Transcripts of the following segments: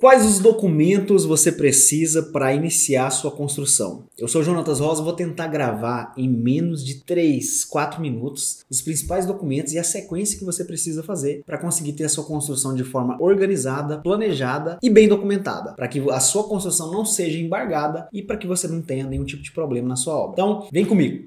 Quais os documentos você precisa para iniciar sua construção? Eu sou o Jonatas Rosa, vou tentar gravar em menos de 3, 4 minutos os principais documentos e a sequência que você precisa fazer para conseguir ter a sua construção de forma organizada, planejada e bem documentada, para que a sua construção não seja embargada e para que você não tenha nenhum tipo de problema na sua obra. Então, vem comigo!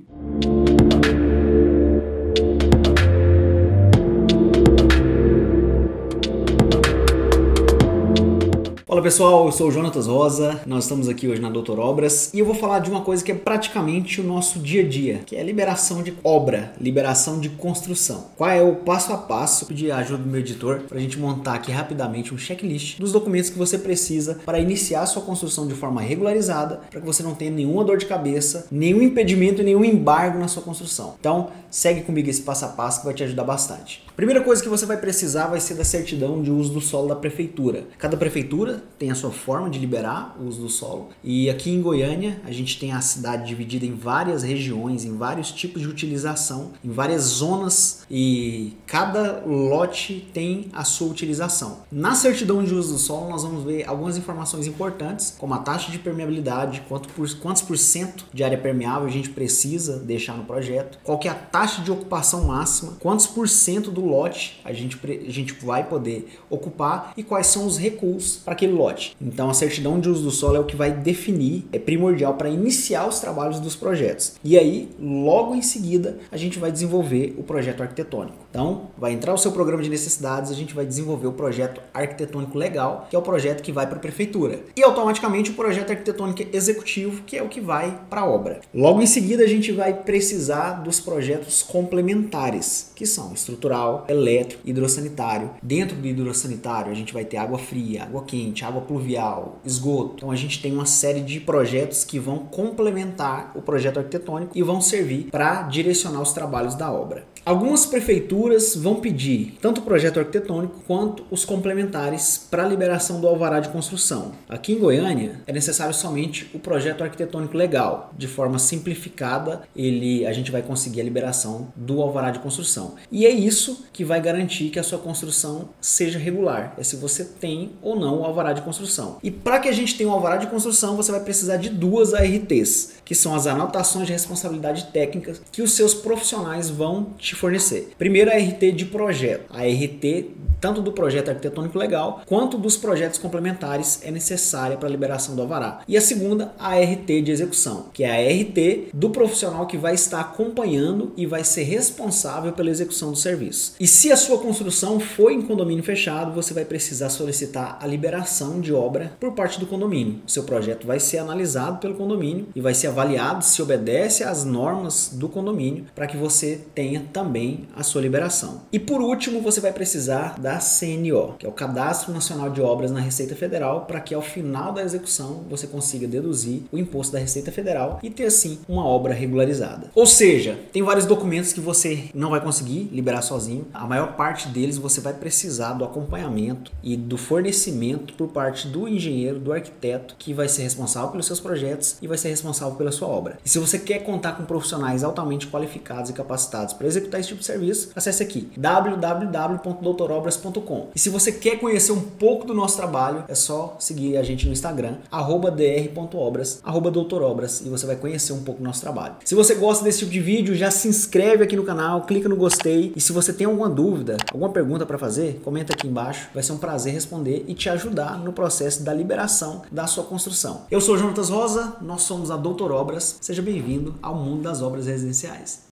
Fala pessoal, eu sou o Jonatas Rosa, nós estamos aqui hoje na Doutor Obras e eu vou falar de uma coisa que é praticamente o nosso dia a dia, que é a liberação de obra, liberação de construção. Qual é o passo a passo? Eu pedi a ajuda do meu editor para a gente montar aqui rapidamente um checklist dos documentos que você precisa para iniciar a sua construção de forma regularizada, para que você não tenha nenhuma dor de cabeça, nenhum impedimento e nenhum embargo na sua construção. Então, segue comigo esse passo a passo que vai te ajudar bastante. A primeira coisa que você vai precisar vai ser da certidão de uso do solo da prefeitura. Cada prefeitura tem a sua forma de liberar o uso do solo. E aqui em Goiânia, a gente tem a cidade dividida em várias regiões, em vários tipos de utilização, em várias zonas e cada lote tem a sua utilização. Na certidão de uso do solo, nós vamos ver algumas informações importantes, como a taxa de permeabilidade, quantos por cento de área permeável a gente precisa deixar no projeto, qual que é a taxa de ocupação máxima, quantos por cento do lote a gente vai poder ocupar e quais são os recuos para aquele lote. Então a certidão de uso do solo é o que vai definir, é primordial para iniciar os trabalhos dos projetos. E aí, logo em seguida, a gente vai desenvolver o projeto arquitetônico. Então, vai entrar o seu programa de necessidades, a gente vai desenvolver o projeto arquitetônico legal, que é o projeto que vai para a prefeitura. E automaticamente o projeto arquitetônico executivo, que é o que vai para a obra. Logo em seguida, a gente vai precisar dos projetos complementares, que são estrutural, elétrico, hidrossanitário. Dentro do hidrossanitário, a gente vai ter água fria, água quente, água pluvial, esgoto. Então a gente tem uma série de projetos que vão complementar o projeto arquitetônico e vão servir para direcionar os trabalhos da obra. Algumas prefeituras vão pedir tanto o projeto arquitetônico quanto os complementares para a liberação do alvará de construção. Aqui em Goiânia é necessário somente o projeto arquitetônico legal. De forma simplificada, a gente vai conseguir a liberação do alvará de construção. E é isso que vai garantir que a sua construção seja regular. É se você tem ou não o alvará de construção. E para que a gente tenha um alvará de construção, você vai precisar de duas ARTs, que são as anotações de responsabilidade técnica que os seus profissionais vão te fornecer. Primeiro, a ART de projeto. A ART tanto do projeto arquitetônico legal quanto dos projetos complementares é necessária para a liberação do alvará. E a segunda, a ART de execução, que é a ART do profissional que vai estar acompanhando e vai ser responsável pela execução do serviço. E se a sua construção for em condomínio fechado, você vai precisar solicitar a liberação de obra por parte do condomínio. O seu projeto vai ser analisado pelo condomínio e vai ser avaliado se obedece às normas do condomínio para que você tenha também a sua liberação. E por último, você vai precisar da CNO, que é o Cadastro Nacional de Obras na Receita Federal, para que ao final da execução você consiga deduzir o imposto da Receita Federal e ter assim uma obra regularizada. Ou seja, tem vários documentos que você não vai conseguir liberar sozinho. A maior parte deles você vai precisar do acompanhamento e do fornecimento por parte do engenheiro, do arquiteto, que vai ser responsável pelos seus projetos e vai ser responsável pela sua obra. E se você quer contar com profissionais altamente qualificados e capacitados para executar esse tipo de serviço, acesse aqui www.doutorobras.com. E se você quer conhecer um pouco do nosso trabalho, é só seguir a gente no Instagram, @dr.obras, @doutorobras, e você vai conhecer um pouco do nosso trabalho. Se você gosta desse tipo de vídeo, já se inscreve aqui no canal, clica no gostei, e se você tem alguma dúvida, alguma pergunta para fazer, comenta aqui embaixo, vai ser um prazer responder e te ajudar no processo da liberação da sua construção. Eu sou o Jonatas Rosa, nós somos a Doutor Obras, seja bem-vindo ao mundo das obras residenciais.